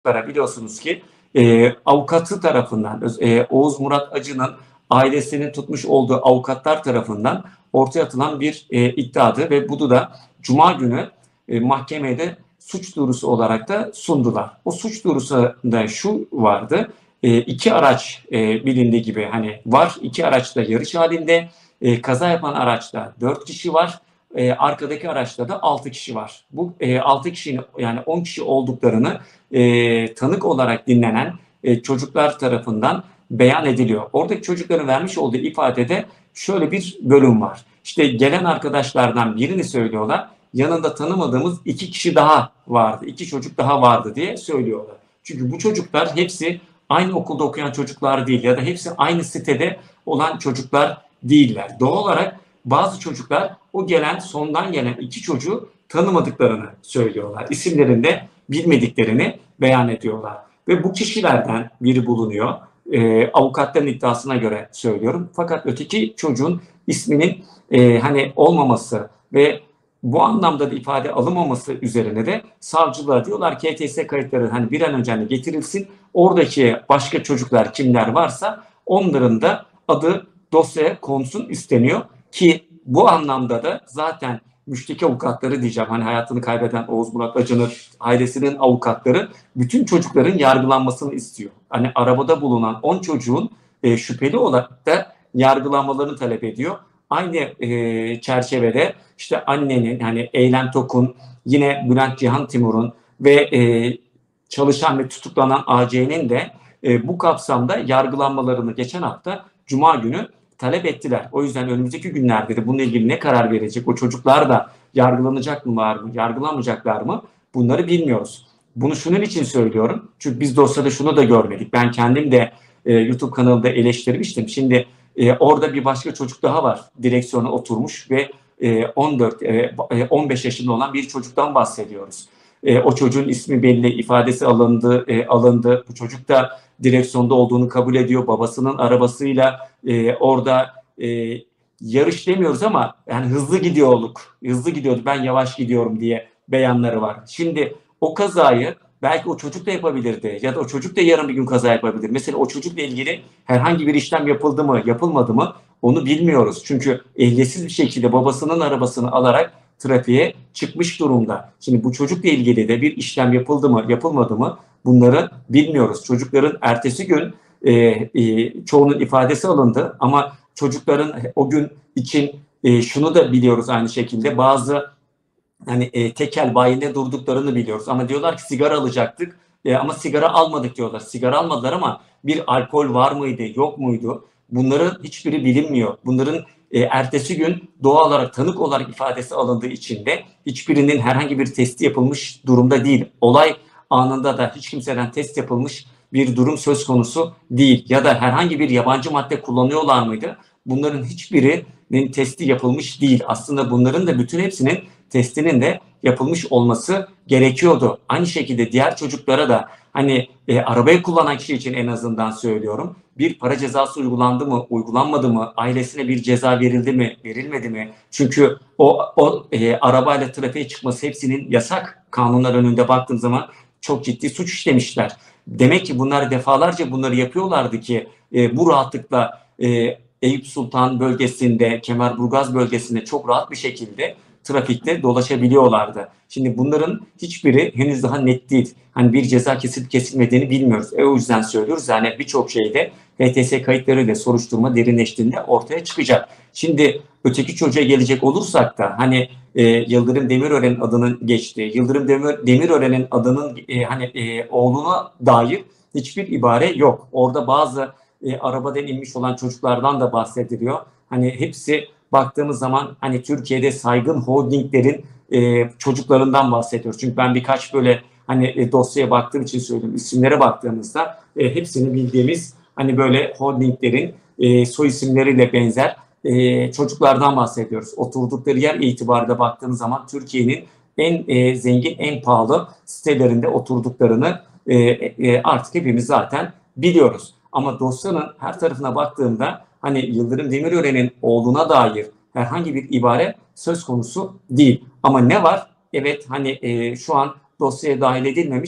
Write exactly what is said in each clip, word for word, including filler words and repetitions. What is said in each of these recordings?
Biliyorsunuz ki e, avukatı tarafından e, Oğuz Murat Acı'nın ailesinin tutmuş olduğu avukatlar tarafından ortaya atılan bir e, iddiadı ve bunu da Cuma günü e, mahkemede suç duyurusu olarak da sundular. O suç duyurusunda şu vardı: e, iki araç e, bilindiği gibi hani var, iki araç da yarış halinde, e, kaza yapan araçta dört kişi var. E, arkadaki araçta da altı kişi var. Bu e, altı kişinin, yani on kişi olduklarını e, tanık olarak dinlenen e, çocuklar tarafından beyan ediliyor. Oradaki çocukların vermiş olduğu ifadede şöyle bir bölüm var. İşte gelen arkadaşlardan birini söylüyorlar. Yanında tanımadığımız iki kişi daha vardı. iki çocuk daha vardı diye söylüyorlar. Çünkü bu çocuklar hepsi aynı okulda okuyan çocuklar değil ya da hepsi aynı sitede olan çocuklar değiller. Doğal olarak bazı çocuklar o gelen, sondan gelen iki çocuğu tanımadıklarını söylüyorlar. İsimlerini de bilmediklerini beyan ediyorlar. Ve bu kişilerden biri bulunuyor. E, avukatların iddiasına göre söylüyorum. Fakat öteki çocuğun isminin e, hani olmaması ve bu anlamda da ifade alınmaması üzerine de savcılığa diyorlar ki H T S kayıtları hani bir an önce hani getirilsin. Oradaki başka çocuklar kimler varsa onların da adı dosyaya konsun isteniyor ki bu anlamda da zaten müşteki avukatları diyeceğim. Hani hayatını kaybeden Oğuz Murat Acı'nın ailesinin avukatları bütün çocukların yargılanmasını istiyor. Hani arabada bulunan on çocuğun e, şüpheli olarak da yargılanmalarını talep ediyor. Aynı e, çerçevede işte annenin, hani Eylem Tokun, yine Bülent Cihan Timur'un ve e, çalışan ve tutuklanan A C'nin de e, bu kapsamda yargılanmalarını geçen hafta Cuma günü talep ettiler. O yüzden önümüzdeki günlerde de bununla ilgili ne karar verecek, o çocuklar da yargılanacak mı var mı, yargılanmayacaklar mı, bunları bilmiyoruz. Bunu şunun için söylüyorum. Çünkü biz dosyada şunu da görmedik. Ben kendim de e, YouTube kanalında eleştirmiştim. Şimdi e, orada bir başka çocuk daha var. Direksiyona oturmuş ve e, on dört on beş yaşında olan bir çocuktan bahsediyoruz. E, o çocuğun ismi belli, ifadesi alındı, e, alındı. Bu çocuk da direksiyonda olduğunu kabul ediyor. Babasının arabasıyla e, orada e, yarış demiyoruz ama yani hızlı gidiyorduk, hızlı gidiyordu, ben yavaş gidiyorum diye beyanları var. Şimdi o kazayı belki o çocuk da yapabilirdi ya da o çocuk da yarın bir gün kaza yapabilir. Mesela o çocukla ilgili herhangi bir işlem yapıldı mı, yapılmadı mı onu bilmiyoruz. Çünkü ehliyetsiz bir şekilde babasının arabasını alarak trafiğe çıkmış durumda. Şimdi bu çocukla ilgili de bir işlem yapıldı mı, yapılmadı mı bunları bilmiyoruz. Çocukların ertesi gün e, e, çoğunun ifadesi alındı ama çocukların o gün için e, şunu da biliyoruz aynı şekilde, bazı hani e, tekel bayinde durduklarını biliyoruz ama diyorlar ki sigara alacaktık e, ama sigara almadık diyorlar. Sigara almadılar ama bir alkol var mıydı, yok muydu? Bunların hiçbiri bilinmiyor. Bunların e, ertesi gün doğal olarak tanık olarak ifadesi alındığı için de hiçbirinin herhangi bir testi yapılmış durumda değil. Olay anında da hiç kimseden test yapılmış bir durum söz konusu değil. Ya da herhangi bir yabancı madde kullanıyorlar mıydı? Bunların hiçbirinin testi yapılmış değil. Aslında bunların da bütün hepsinin testinin de yapılmış olması gerekiyordu. Aynı şekilde diğer çocuklara da hani e, arabayı kullanan kişi için en azından söylüyorum. Bir para cezası uygulandı mı, uygulanmadı mı? Ailesine bir ceza verildi mi, verilmedi mi? Çünkü o, o e, arabayla trafiğe çıkması hepsinin yasak. Kanunlar önünde baktığım zaman çok ciddi suç işlemişler. Demek ki bunlar defalarca bunları yapıyorlardı ki e, bu rahatlıkla e, Eyüp Sultan bölgesinde, Kemerburgaz bölgesinde çok rahat bir şekilde trafikte dolaşabiliyorlardı. Şimdi bunların hiçbiri henüz daha net değil. Hani bir ceza kesilip kesilmediğini bilmiyoruz. E o yüzden söylüyoruz. Yani birçok şeyde H T S kayıtlarıyla soruşturma derinleştiğinde ortaya çıkacak. Şimdi öteki çocuğa gelecek olursak da hani e, Yıldırım Demirören'in adının geçtiği, Yıldırım Demir, Demirören'in adının e, hani e, oğluna dair hiçbir ibare yok. Orada bazı e, arabadan inmiş olan çocuklardan da bahsediliyor. Hani hepsi baktığımız zaman hani Türkiye'de saygın holdinglerin e, çocuklarından bahsediyoruz. Çünkü ben birkaç böyle hani e, dosyaya baktığım için söylüyorum. İsimlere baktığımızda e, hepsini bildiğimiz hani böyle holdinglerin e, soy isimleriyle benzer e, çocuklardan bahsediyoruz. Oturdukları yer itibariyle baktığımız zaman Türkiye'nin en e, zengin, en pahalı sitelerinde oturduklarını e, e, artık hepimiz zaten biliyoruz. Ama dosyanın her tarafına baktığımda hani Yıldırım Demirören'in oğluna dair herhangi bir ibare söz konusu değil. Ama ne var? Evet, hani e, şu an dosyaya dahil edilmemiş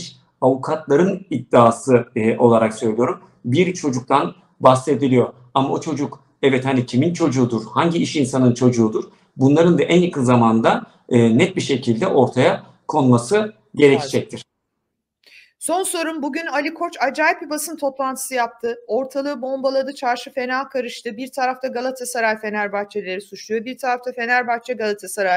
avukatların iddiası e, olarak söylüyorum. Bir çocuktan bahsediliyor. Ama o çocuk evet hani kimin çocuğudur, hangi iş insanın çocuğudur? Bunların da en yakın zamanda e, net bir şekilde ortaya konması gerekecektir. Son sorum, bugün Ali Koç acayip bir basın toplantısı yaptı. Ortalığı bombaladı, çarşı fena karıştı. Bir tarafta Galatasaray Fenerbahçelileri suçluyor, bir tarafta Fenerbahçe Galatasaray